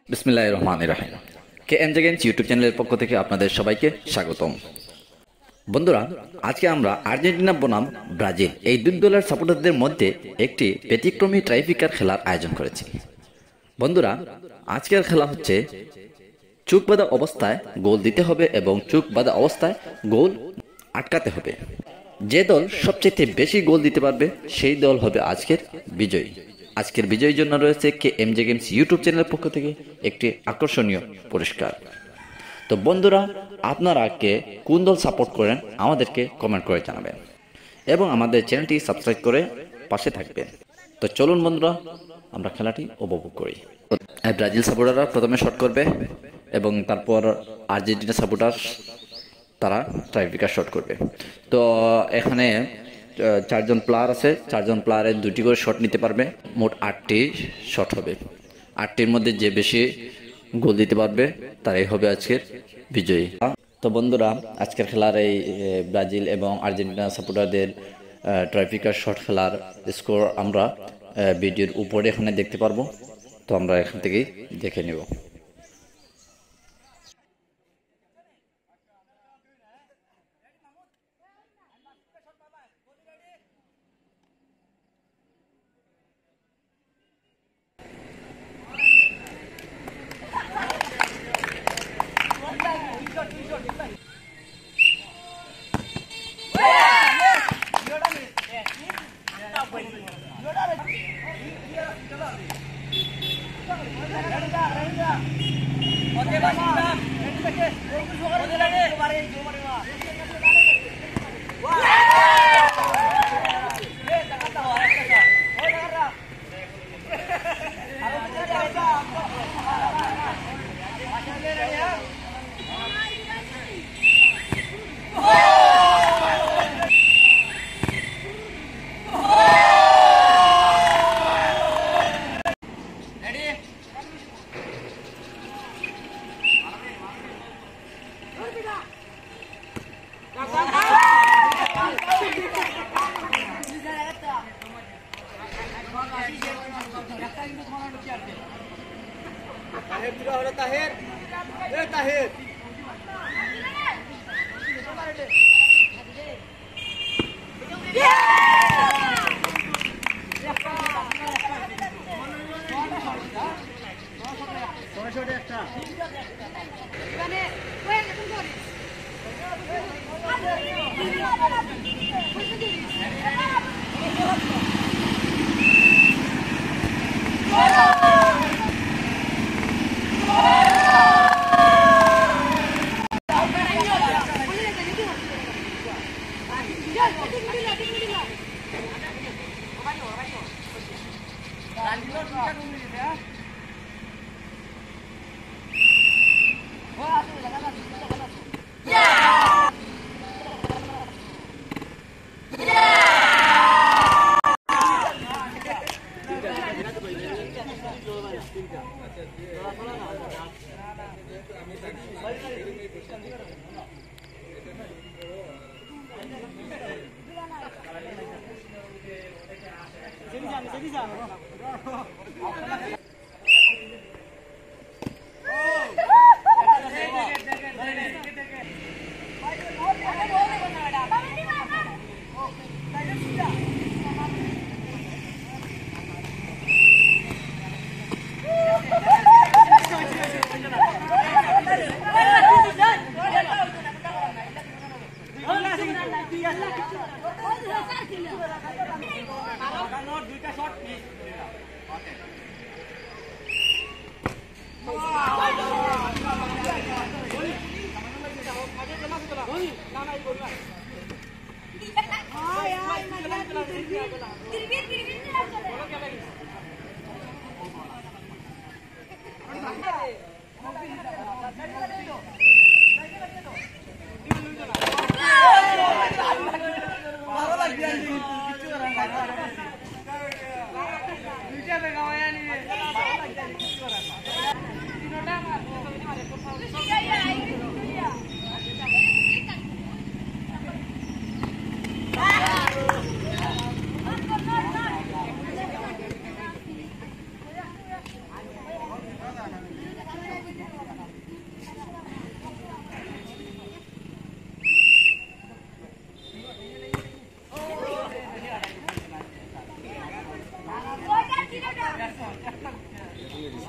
বিসমিল্লাহির রহমানির রহিম। K M J games YouTube চ্যানেলের পক্ষ থেকে আপনাদের সবাইকে স্বাগতম। বন্ধুরা, আজকে আমরা আর্জেন্টিনা বনাম ব্রাজিল এই দুই দলের সাপোর্টারদের মধ্যে একটি ব্যতিক্রমী ট্রাইফিকার খেলার আয়োজন করেছি। বন্ধুরা, আজকের খেলা হচ্ছে চোখ বাঁধা অবস্থায় গোল দিতে হবে এবং চোখ বাঁধা অবস্থায় গোল আটকাতে হবে। যে দল সবচেয়ে বেশি গোল দিতে পারবে সেই দল হবে আজকের বিজয়ী। আজকের বিজয়ীর জন্য রয়েছে K M J games YouTube চ্যানেলের পক্ষ থেকে একটি আকর্ষণীয় পুরস্কার। তো বন্ধুরা, আপনারা কে কোন দল সাপোর্ট করেন আমাদেরকে কমেন্ট করে জানাবেন এবং আমাদের চ্যানেলটি সাবস্ক্রাইব করে পাশে থাকবেন। তো চলুন বন্ধুরা, আমরা খেলাটি উপভোগ করি। ব্রাজিল সাপোর্টাররা প্রথমে শট করবে এবং তারপর আর্জেন্টিনা সাপোর্টার তারা ট্রাইফিকার শট করবে। তো এখানে চারজন প্লেয়ার আছে, চারজন প্লেয়ারের দুটি করে শট নিতে পারবে। মোট 8টি শট হবে। 8টির মধ্যে যে বেশি গোল দিতে পারবে তারাই হবে আজকের বিজয়ী। তো বন্ধুরা, আজকের খেলার এই ব্রাজিল এবং আর্জেন্টিনা সাপোর্টারদের ট্রাইফিকার শট খেলার স্কোর আমরা ভিডিওর উপরে এখানে দেখতে পারবো। তো আমরা এখান থেকেই দেখে নেব।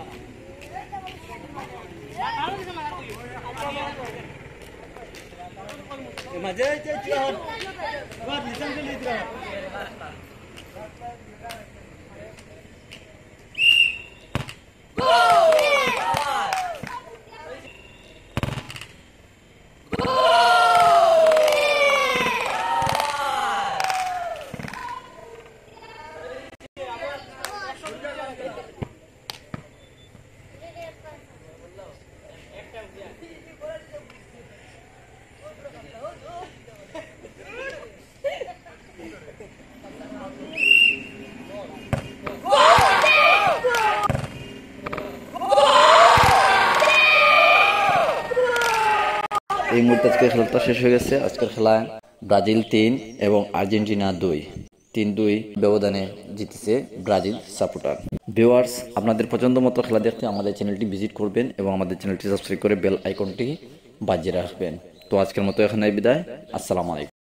এই মুহূর্তে আজকের খেলাটা শেষ হয়ে গেছে। আজকের খেলায় ব্রাজিল 3 এবং আর্জেন্টিনা 2, 3-2 ব্যবধানে জিতেছে ব্রাজিল সাপোর্টার। ভিউয়ার্স, আপনাদের পছন্দ মতো খেলা দেখতে আমাদের চ্যানেলটি ভিজিট করবেন এবং আমাদের চ্যানেলটি সাবস্ক্রাইব করে বেল আইকনটি বাজিয়ে রাখবেন। তো আজকের মতো এখানে বিদায়। আসসালামু আলাইকুম।